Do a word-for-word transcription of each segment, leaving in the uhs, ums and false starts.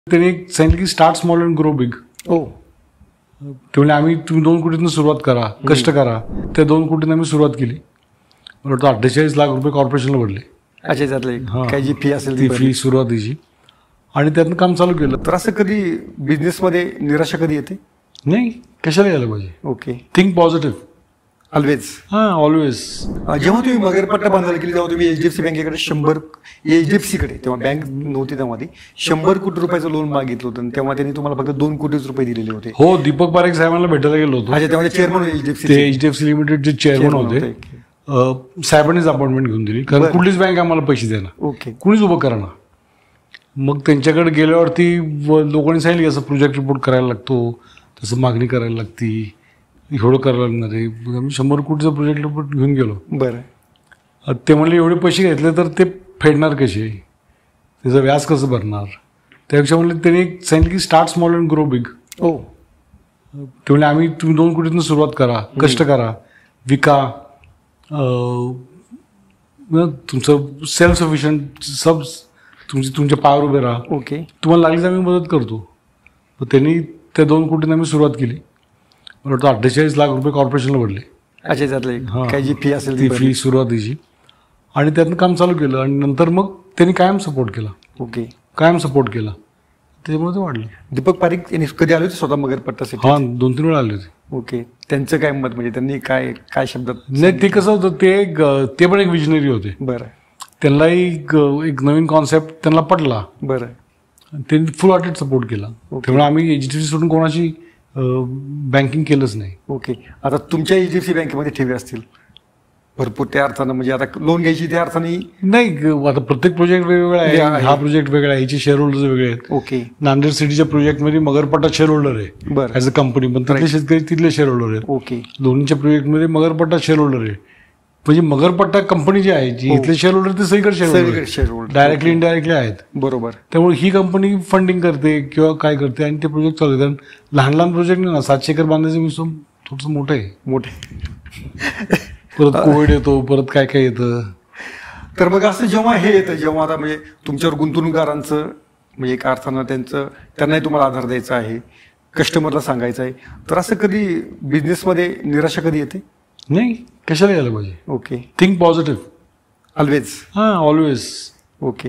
त्यांनी एक सांगितलं की start small and grow big. हो, ते म्हणजे आम्ही तुम्ही दोन कोटीतून सुरुवात करा, कष्ट करा. त्या दोन कोटीतून आम्ही सुरुवात केली. मला वाटतं अठ्ठेचाळीस लाख रुपये कॉर्पोरेशनला भरले. अच्छा, त्यातले काय जी फी असेल ती फी सुरुवातीची, आणि त्यातनं काम चालू केलं. तर असं कधी बिझनेसमध्ये निराशा कधी येते? नाही, कशाला यायला पाहिजे. Okay, think positive always. हां, ऑलवेज. जेव्हा तुम्ही मगरपट्टा बांधायला केली तेव्हा तुम्ही एचडीएफसी बँकेकडे शंभर एचडीएफसीकडे तेव्हा बँक नव्हती तेव्हा ती शंभर कोटी रुपयाचं लोन मागितलं होतं, आणि तेव्हा त्यांनी तुम्हाला फक्त दोन कोटीच रुपये दिलेले होते. हो, दीपक पारेख साहेबांना भेटायला गेलो होतो. अच्छा, तेव्हा चेअरमन एचडीएफसी ते एचडीएफसी लिमिटेडचे चेअरमन होते. साहेबांनीच अपॉइंटमेंट घेऊन दिली, कारण कुठलीच बँक आम्हाला पैसे देणार, ओके, कुणीच उभं करणार. मग त्यांच्याकडे गेल्यावरती लोकांनी सांगितलं असं प्रोजेक्ट रिपोर्ट करायला लागतो, तसं मागणी करायला लागती, एवढं करायला लागणार आहे. मग आम्ही शंभर कोटीचा प्रोजेक्ट रिपोर्ट घेऊन गेलो. बरं. ते म्हणले एवढे पैसे घेतले तर ते फेडणार कसे, त्याचं व्याज कसं भरणार. त्यापेक्षा म्हणले त्यांनी एक सांगितलं की start small and grow big. हो, ते म्हणजे आम्ही तुम्ही दोन कोटीतून सुरुवात करा, कष्ट करा, विका, तुमचं सेल्फ सफिशियंट, सब तुमची तुमच्या पायावर उभे राहा. ओके, तुम्हाला लागलीच आम्ही मदत करतो. मग त्यांनी त्या दोन कोटीने आम्ही सुरुवात केली. मला वाटतं अठ्ठेचाळीस लाख रुपये कॉर्पोरेशनला भरले. अच्छा, त्यातले काय जी फी असेल ती फी सुरुवातीची, आणि त्यातनं काम चालू केलं. आणि नंतर मग त्यांनी कायम सपोर्ट केला. ओके, कायम सपोर्ट केला, त्याच्यामुळे ते वाढले. दीपक पारेख यांनी कधी आले होते स्वतः मगरपट्टासाठी? हां, दोन तीन वेळा आले होते. ओके, त्यांचं काय मत, म्हणजे त्यांनी काय काय शब्दात? नाही, ते कसं होतं, ते एक ते पण एक विजनरी होते. बरं. त्यांनाही एक नवीन कॉन्सेप्ट त्यांना पटला. बरं. त्यांनी फुल हार्टेड सपोर्ट केला. त्यामुळे आम्ही एचडीएफसी सोडून कोणाची बँकिंग केलंच नाही. ओके, आता तुमच्या एचडीएफसी बँकेमध्ये ठेवी असतील भरपूर, त्या अर्थानं म्हणजे आता लोन घ्यायची त्या अर्थाने नाही. आता प्रत्येक प्रोजेक्ट वेगवेगळा आहे. हा प्रोजेक्ट वेगळा आहे, ह्याचे शेअर होल्डर्स वेगळे आहेत. ओके, नांदेड सिटीच्या प्रोजेक्टमध्ये मगरपट्टा शेअर होल्डर आहे. बरं. ॲज अ कंपनी, पण तिथले शेतकरी तिथले शेअर होल्डर आहेत. ओके, दोन्हीच्या प्रोजेक्टमध्ये मगरपट्टा शेअर होल्डर आहे. म्हणजे मगरपट्टा कंपनी जी आहे, जी इथले शेअर होल्डर ते सगळीकडे share share holder directly indirectly आहेत. बरोबर. त्यामुळे ही कंपनी फंडिंग करते किंवा काय करते, आणि ते प्रोजेक्ट चालू कारण लहान लहान प्रोजेक्ट नाही ना. सातशे एकर बांधायचं विषय थोडंसं मोठं आहे. मोठे. परत कोविड येतो, परत काय काय येतं. तर मग असं जेव्हा हे येतं, जेव्हा आता म्हणजे तुमच्यावर गुंतवणूकदारांचं म्हणजे एका अर्थानं त्यांचं त्यांनाही तुम्हाला आधार द्यायचा आहे, कस्टमरला सांगायचं आहे, तर असं कधी बिझनेसमध्ये निराशा कधी येते? नाही, कशाला यायला पाहिजे. Okay, think positive always. हां, ऑलवेज. ओके,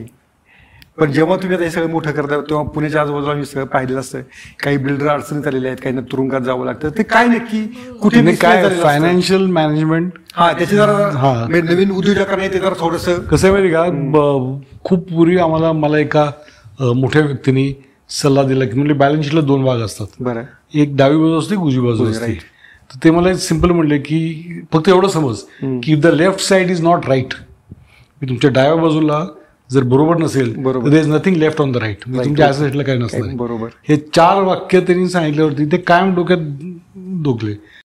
पण जेव्हा तुम्ही आता हे सगळं मोठं करता तेव्हा पुण्याच्या आजूबाजूला मी सगळं पाहिलेलं असतं. काही बिल्डर अडचणीत आलेले आहेत, काही तुरुंगात जावं लागतं. ते काय नक्की कुठे काय फायनान्शियल मॅनेजमेंट, हा त्याचे जरा नवीन उद्योजकांना ते जरा थोडंसं कसं आहे माहिती का. खूप पूर्वी आम्हाला मला एका मोठ्या व्यक्तीने सल्ला दिला की म्हणजे बॅलन्स शीटला दोन भाग असतात. बरं. एक डावी बाजू असते, उजवी बाजू असते. तर ते मला सिम्पल म्हणले की फक्त एवढं समज की the left side is not right. तुमच्या डाव्या बाजूला जर बरोबर नसेल, there is nothing left on the right. तुमच्या ॲसेटला काही नसणार. बरोबर. हे चार वाक्य त्यांनी सांगितल्यावरती ते कायम डोक्यात डोकले.